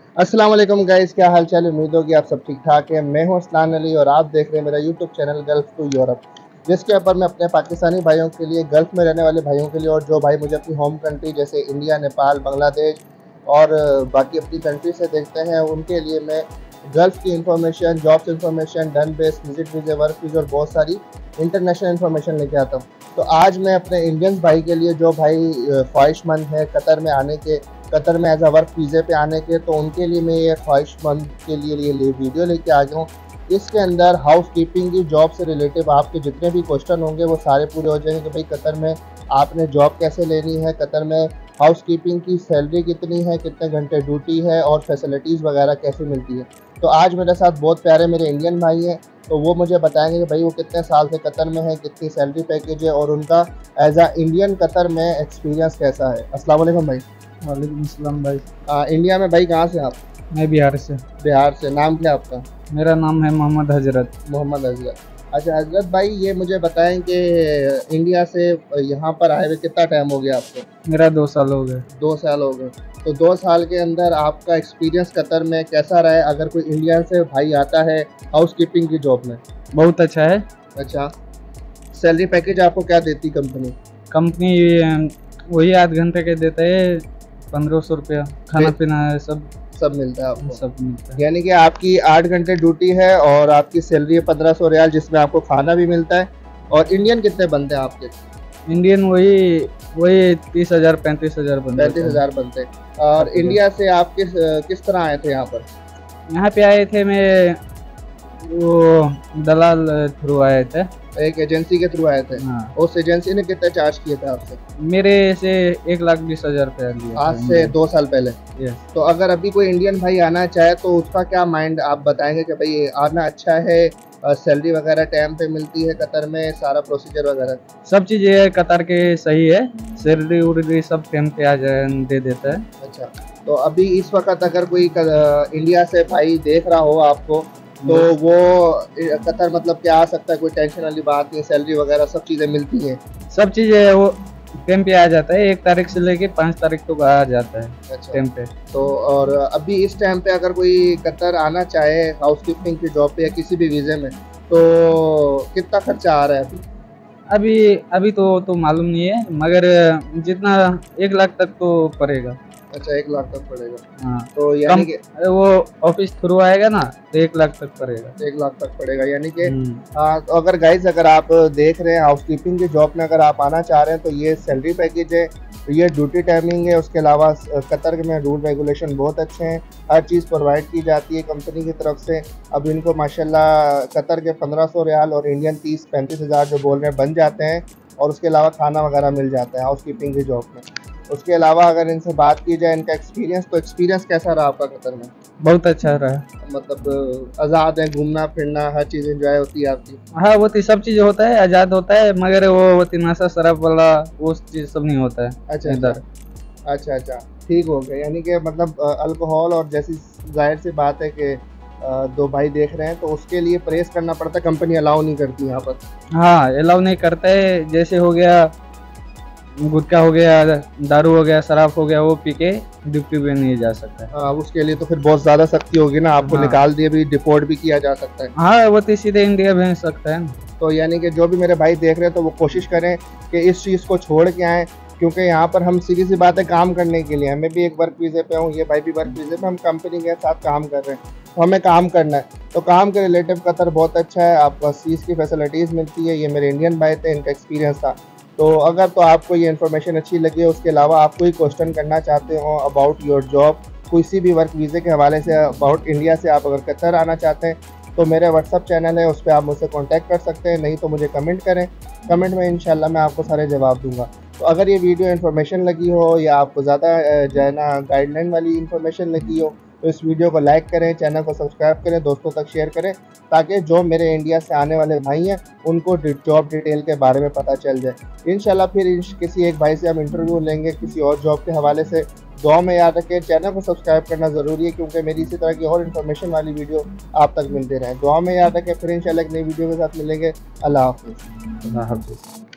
अस्सलाम वालेकुम गाइस, क्या हाल चाल है। उम्मीद होगी आप सब ठीक ठाक हैं। मैं हूं अस्लान अली और आप देख रहे हैं मेरा YouTube channel Gulf to Europe, जिसके ऊपर मैं अपने पाकिस्तानी भाइयों के लिए, गल्फ में रहने वाले भाइयों के लिए और जो भाई मुझे अपनी होम कंट्री जैसे इंडिया, नेपाल, बांग्लादेश और बाकी अपनी कंट्री से देखते हैं, उनके लिए मैं गल्फ की इंफॉर्मेशन, जॉब्स इंफॉर्मेशन, डन बेस, विजिट वीज़े, वर्क वीज़े और बहुत सारी इंटरनेशनल इंफॉर्मेशन लेके आता हूँ। तो आज मैं अपने इंडियंस भाई के लिए, जो भाई ख्वाहिशमंद है कतर में आने के, कतर में एज अ वर्क वीज़े पे आने के, तो उनके लिए मैं ये ख्वाहिशमंद के लिए ये वीडियो लेके आ गया हूँ। इसके अंदर हाउस कीपिंग की जॉब से रिलेटिव आपके जितने भी क्वेश्चन होंगे वो सारे पूरे हो जाएंगे कि भाई कतर में आपने जॉब कैसे लेनी है, कतर में हाउस कीपिंग की सैलरी कितनी है, कितने घंटे ड्यूटी है और फैसिलिटीज़ वगैरह कैसे मिलती है। तो आज मेरे साथ बहुत प्यारे मेरे इंडियन भाई हैं, तो वो मुझे बताएंगे कि भाई वो कितने साल से कतर में है, कितनी सैलरी पैकेज है और उनका एज अ इंडियन कतर में एक्सपीरियंस कैसा है। अस्सलाम वालेकुम भाई। वालेकुम अस्सलाम भाई। इंडिया में भाई कहाँ से आप? मैं बिहार से। बिहार से। नाम क्या आपका? मेरा नाम है मोहम्मद हजरत। मोहम्मद हजरत। अच्छा हजरत भाई, ये मुझे बताएं कि इंडिया से यहाँ पर आए हुए कितना टाइम हो गया आपको? मेरा 2 साल हो गए। 2 साल हो गए। तो 2 साल के अंदर आपका एक्सपीरियंस कतर में कैसा रहा है, अगर कोई इंडिया से भाई आता है हाउस कीपिंग की जॉब में? बहुत अच्छा है। अच्छा, सैलरी पैकेज आपको क्या देती कंपनी? कंपनी वही 8 घंटे के देते है, 1500 रुपया, खाना पीना है, सब मिलता है आपको? सब मिलता है। यानी कि आपकी 8 घंटे ड्यूटी है और आपकी सैलरी है 1500 रियाल, जिसमें आपको खाना भी मिलता है। और इंडियन कितने बनते हैं आपके? इंडियन वही 30,000 35,000 बनते 35,000 बनते हैं। और इंडिया से आप किस तरह आए थे यहाँ पर? यहाँ पे आए थे, मैं वो दलाल थ्रू आए थे। एक एजेंसी के थ्रू आए थे? हाँ। उस एजेंसी ने कितने चार्ज किए थे आपसे? मेरे से 1,20,000 रुपया लिया आज से 2 साल पहले? यस। तो अगर अभी कोई इंडियन भाई आना चाहे तो उसका क्या माइंड आप बताएंगे कि भाई आना अच्छा है, सैलरी वगैरह टाइम पे मिलती है कतर में, सारा प्रोसीजर वगैरह? सब चीज़ें कतर के सही है, सैलरी उर्लरी सब टाइम पे आ जाए दे देता है। अच्छा, तो अभी इस वक्त अगर कोई इंडिया से भाई देख रहा हो आपको, तो वो कतर मतलब क्या आ सकता है? कोई टेंशन वाली बात नहीं, सैलरी वगैरह सब चीज़ें मिलती हैं? सब चीज़ें वो टाइम पे आ जाता है, 1 तारीख से लेके 5 तारीख तक आ जाता है। अच्छा टाइम पे। तो और अभी इस टाइम पे अगर कोई कतर आना चाहे हाउस कीपिंग की जॉब पे या किसी भी वीज़े में, तो कितना खर्चा आ रहा है अभी? अभी तो मालूम नहीं है, मगर जितना 1 लाख तक तो पड़ेगा। अच्छा, 1 लाख तक पड़ेगा। हाँ। तो यानी कि वो ऑफिस थ्रू आएगा ना, तो 1 लाख तक पड़ेगा। 1 लाख तक पड़ेगा, यानी कि तो अगर गाइज अगर आप देख रहे हैं हाउस कीपिंग की जॉब में अगर आप आना चाह रहे हैं, तो ये सैलरी पैकेज है, ये ड्यूटी टाइमिंग है, उसके अलावा कतर में रूल रेगुलेशन बहुत अच्छे हैं, हर चीज़ प्रोवाइड की जाती है कंपनी की तरफ से। अब इनको माशाल्लाह कतर के 1500 रियाल और इंडियन 30-35 हज़ार जो बोल रहे हैं बन जाते हैं, और उसके अलावा खाना वगैरह मिल जाता है हाउस कीपिंग की जॉब में। उसके अलावा अगर इनसे बात की जाए इनका एक्सपीरियंस, तो एक्सपीरियंस कैसा रहा आपका कतर में? बहुत अच्छा रहा। मतलब आज़ाद है, घूमना फिरना हर चीज़ एंजॉय होती है आपकी? हाँ, वो तो सब चीज़ होता है, आज़ाद होता है, मगर वो नशा शराब वाला वो चीज़ सब नहीं होता है। अच्छा इधर। अच्छा, ठीक हो गया। यानी कि मतलब अल्कोहल और जैसी जाहिर सी बात है कि 2 भाई देख रहे हैं, तो उसके लिए परहेज करना पड़ता है, कंपनी अलाउ नहीं करती यहाँ पर? हाँ, अलाउ नहीं करता है। जैसे हो गया गुटखा, हो गया दारू, हो गया शराब, हो गया, वो पी के ड्यूटी पे नहीं जा सकता है। हाँ, उसके लिए तो फिर बहुत ज़्यादा सख्ती होगी ना, आपको हाँ। निकाल दिए भी, डिपोर्ट भी किया जा सकता है। हाँ, वो तो सीधे इंडिया भेज सकता है ना। तो यानी कि जो भी मेरे भाई देख रहे हैं, तो वो कोशिश करें कि इस चीज़ को छोड़ के आएँ, क्योंकि यहाँ पर हम सीधी सी बात है काम करने के लिए, हमें भी एक वर्क वीज़े पे हूँ, ये भाई भी वर्क वीज़े पे, हम कंपनी के साथ काम कर रहे हैं, तो हमें काम करना है। तो काम के रिलेटिव कतर बहुत अच्छा है, आपको हर चीज़ की फैसिलिटीज़ मिलती है। ये मेरे इंडियन भाई थे, इनका एक्सपीरियंस था। तो अगर तो आपको ये इन्फॉर्मेशन अच्छी लगी है, उसके अलावा आप कोई क्वेश्चन करना चाहते हो अबाउट योर जॉब, किसी भी वर्क वीज़े के हवाले से, अबाउट इंडिया से आप अगर कतर आना चाहते हैं, तो मेरे व्हाट्सअप चैनल है, उस पर आप मुझसे कांटेक्ट कर सकते हैं, नहीं तो मुझे कमेंट करें, कमेंट में इंशाल्लाह मैं आपको सारे जवाब दूंगा। तो अगर ये वीडियो इन्फॉर्मेशन लगी हो या आपको ज़्यादा जो है ना गाइडलाइन वाली इन्फॉर्मेशन लगी हो, तो इस वीडियो को लाइक करें, चैनल को सब्सक्राइब करें, दोस्तों तक शेयर करें, ताकि जो मेरे इंडिया से आने वाले भाई हैं उनको जॉब डिटेल के बारे में पता चल जाए। इंशाल्लाह फिर किसी एक भाई से हम इंटरव्यू लेंगे किसी और जॉब के हवाले से। दुआ में याद रखें, चैनल को सब्सक्राइब करना ज़रूरी है, क्योंकि मेरी इसी तरह की और इन्फॉर्मेशन वाली वीडियो आप तक मिलते रहें। दुआ में याद रखें, फिर इंशाल्लाह एक नई वीडियो के साथ मिलेंगे। अल्लाह हाफ़िज़। अल्लाह हाफ़िज़।